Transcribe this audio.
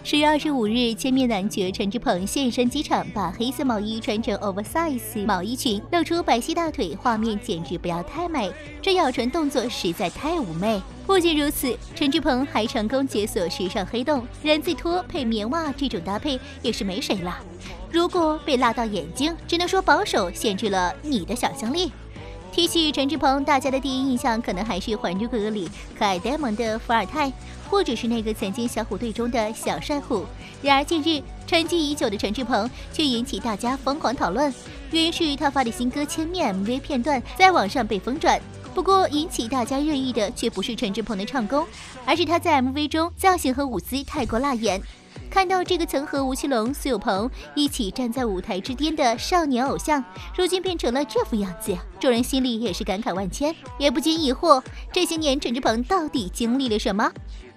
10月25日，千面男角陈志朋现身机场，把黑色毛衣穿成 oversize 毛衣裙，露出白皙大腿，画面简直不要太美，这咬唇动作实在太妩媚。不仅如此，陈志朋还成功解锁时尚黑洞，人字拖配棉袜这种搭配也是没谁了。如果被辣到眼睛，只能说保守限制了你的想象力。提起陈志朋，大家的第一印象可能还是《还珠格格》里可爱呆萌的伏尔泰，或者是那个曾经小虎队中的小帅虎。然而近日，沉寂已久的陈志朋却引起大家疯狂讨论，原因是他发的新歌《千面》MV 片段在网上被疯转。不过引起大家热议的却不是陈志朋的唱功，而是他在 MV 中造型和舞姿太过辣眼。看到这个曾和吴奇隆、苏有朋一起站在舞台之巅的少年偶像，如今变成了这副样子，众人心里也是感慨万千，也不禁疑惑，这些年陈志朋到底经历了什么？